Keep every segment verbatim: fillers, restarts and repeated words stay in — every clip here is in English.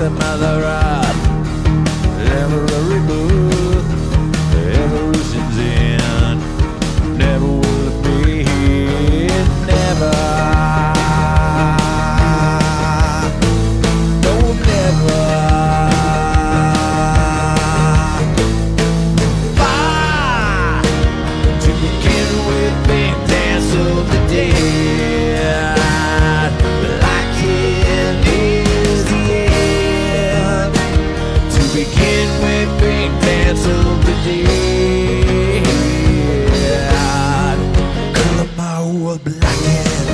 the mother of every booth. Evolution's in, never will it be, never. No, never. Fire to begin with, big dance of the dead. Like it is the end. To begin with, big dance of the dead. Color my world blackened.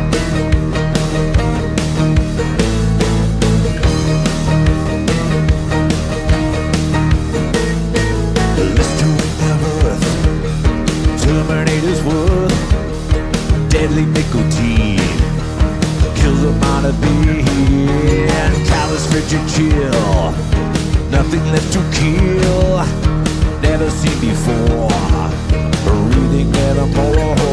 Terminator's wood, deadly nicotine kills them out of being. Callous, rigid chill, nothing left to kill, never seen before. Breathing at a more.